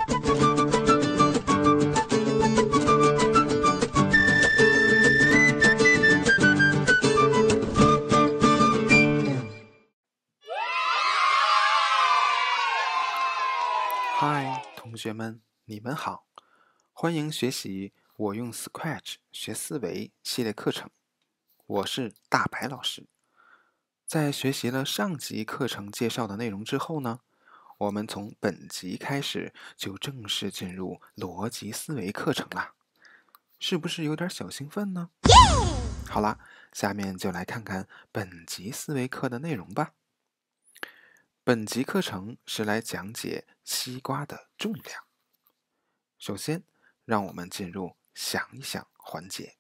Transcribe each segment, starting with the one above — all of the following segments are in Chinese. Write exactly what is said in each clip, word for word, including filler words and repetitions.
嗨，同学们，你们好，欢迎学习我用 Scratch 学思维系列课程，我是大白老师。在学习了上集课程介绍的内容之后呢，我们从本集开始就正式进入逻辑思维课程啦，是不是有点小兴奋呢？好啦，下面就来看看本集思维课的内容吧。本集课程是来讲解西瓜的重量。首先，让我们进入想一想环节。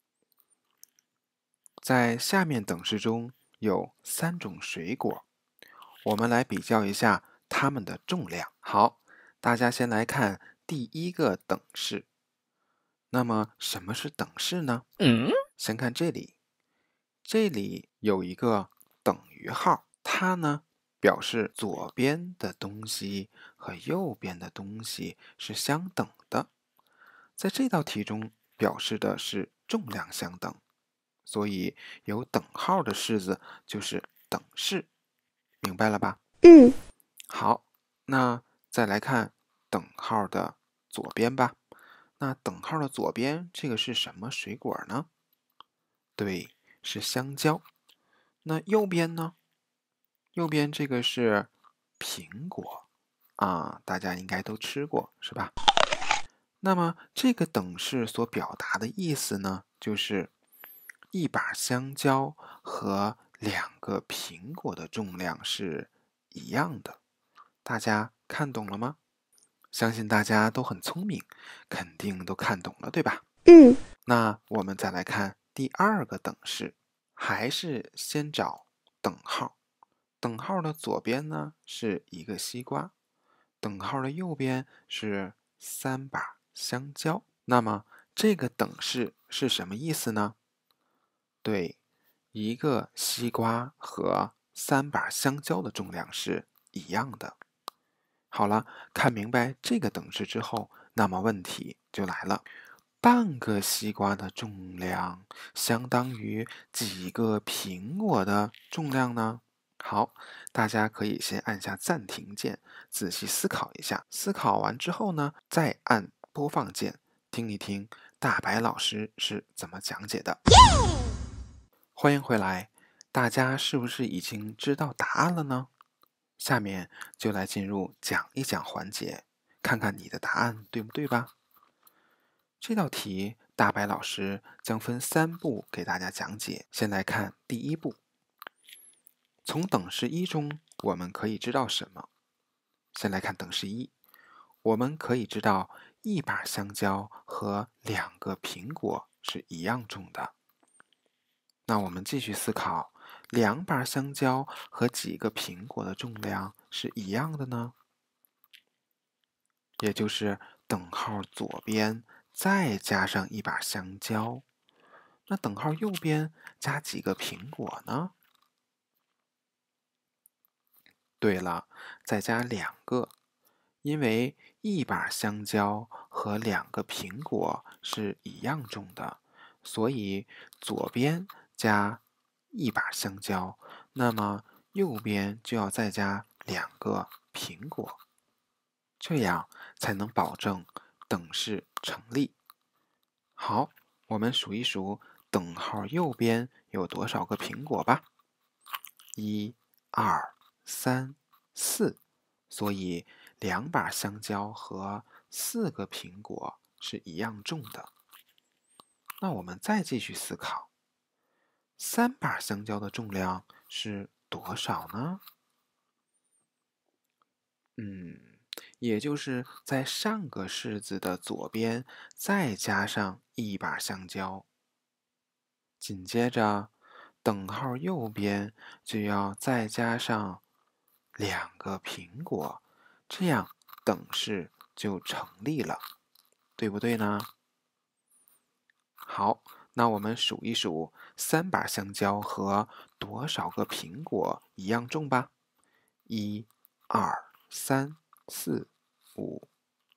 在下面等式中有三种水果，我们来比较一下它们的重量。好，大家先来看第一个等式。那么什么是等式呢？嗯，先看这里，这里有一个等于号，它呢表示左边的东西和右边的东西是相等的。在这道题中表示的是重量相等，所以有等号的式子就是等式，明白了吧？ 嗯。 好，那再来看等号的左边吧。那等号的左边这个是什么水果呢？对，是香蕉。那右边呢？右边这个是苹果啊，大家应该都吃过，是吧？那么这个等式所表达的意思呢，就是一把香蕉和两个苹果的重量是一样的。大家看懂了吗？相信大家都很聪明，肯定都看懂了，对吧？ 嗯。 那我们再来看第二个等式，还是先找等号。等号的左边呢是一个西瓜，等号的右边是三把香蕉。那么这个等式是什么意思呢？对，一个西瓜和三把香蕉的重量是一样的。好了，看明白这个等式之后，那么问题就来了。半个西瓜的重量相当于几个苹果的重量呢？好，大家可以先按下暂停键，仔细思考一下。思考完之后呢，再按播放键，听一听大白老师是怎么讲解的。欢迎回来，大家是不是已经知道答案了呢？下面就来进入讲一讲环节，看看你的答案对不对吧？这道题，大白老师将分三步给大家讲解。先来看第一步。从等式一中，我们可以知道什么？先来看等式一，我们可以知道一把香蕉和两个苹果是一样重的。那我们继续思考，两把香蕉和几个苹果的重量是一样的呢？也就是等号左边再加上一把香蕉，那等号右边加几个苹果呢？对了，再加两个，因为一把香蕉和两个苹果是一样重的，所以左边加一把香蕉，那么右边就要再加两个苹果，这样才能保证等式成立。好，我们数一数等号右边有多少个苹果吧。一、二、三、四，所以两把香蕉和四个苹果是一样重的。那我们再继续思考，三把香蕉的重量是多少呢？嗯，也就是在上个式子的左边再加上一把香蕉，紧接着等号右边就要再加上两个苹果，这样等式就成立了，对不对呢？好，那我们数一数三把香蕉和多少个苹果一样重吧。一、二、三、四、五、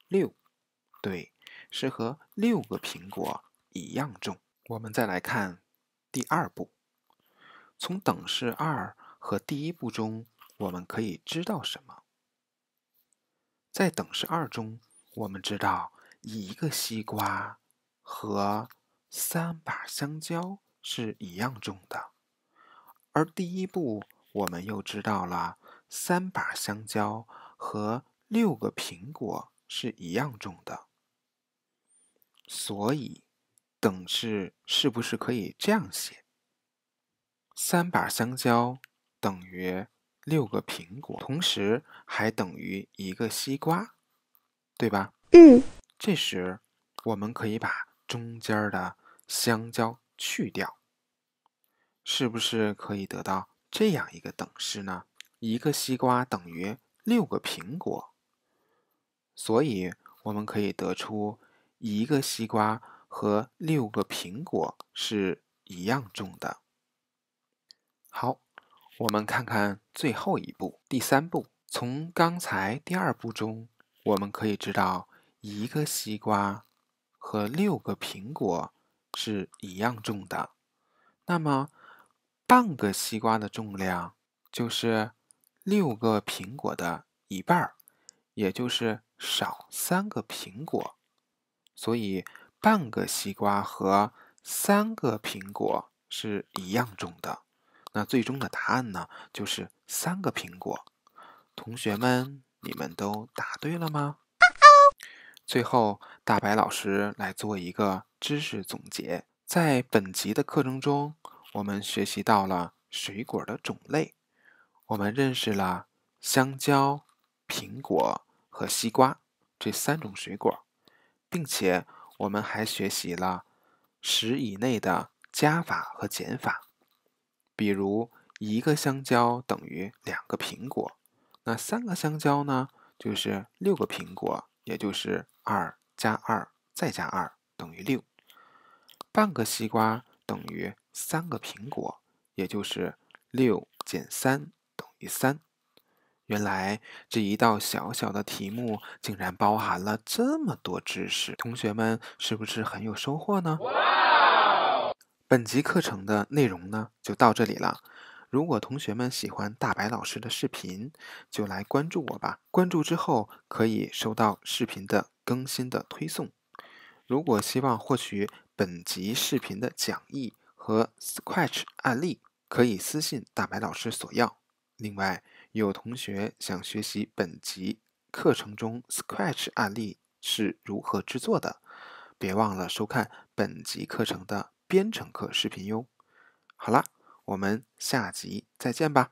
六，对，是和六个苹果一样重。我们再来看第二步，从等式二和第一步中，我们可以知道什么？在等式二中，我们知道一个西瓜和三把香蕉是一样重的，而第一步我们又知道了三把香蕉和六个苹果是一样重的。所以等式是不是可以这样写？三把香蕉等于六个苹果，同时还等于一个西瓜，对吧？ 嗯。 这时我们可以把中间的香蕉去掉，是不是可以得到这样一个等式呢？一个西瓜等于六个苹果，所以我们可以得出一个西瓜和六个苹果是一样重的。好，我们看看最后一步，第三步。从刚才第二步中，我们可以知道一个西瓜和六个苹果是一样重的。那么，半个西瓜的重量就是六个苹果的一半，也就是少三个苹果。所以，半个西瓜和三个苹果是一样重的。那最终的答案呢，就是三个苹果。同学们，你们都答对了吗？最后，大白老师来做一个知识总结。在本集的课程中，我们学习到了水果的种类，我们认识了香蕉、苹果和西瓜这三种水果，并且我们还学习了十以内的加法和减法。比如一个香蕉等于两个苹果，那三个香蕉呢，就是六个苹果，也就是二加二再加二等于六。半个西瓜等于三个苹果，也就是六减三等于三。原来这一道小小的题目竟然包含了这么多知识，同学们是不是很有收获呢？本集课程的内容呢，就到这里了。如果同学们喜欢大白老师的视频，就来关注我吧。关注之后可以收到视频的更新的推送。如果希望获取本集视频的讲义和 Scratch 案例，可以私信大白老师索要。另外，有同学想学习本集课程中 Scratch 案例是如何制作的，别忘了收看本集课程的编程课视频哟。好了，我们下集再见吧。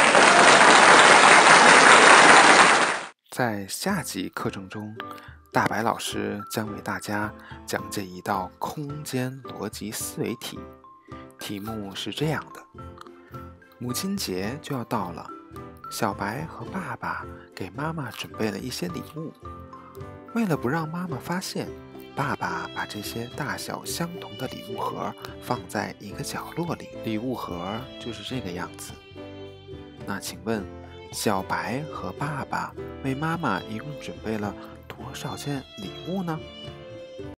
在下集课程中，大白老师将为大家讲解一道空间逻辑思维题。题目是这样的：母亲节就要到了，小白和爸爸给妈妈准备了一些礼物。为了不让妈妈发现，爸爸把这些大小相同的礼物盒放在一个角落里，礼物盒就是这个样子。那请问，小白和爸爸为妈妈一共准备了多少件礼物呢？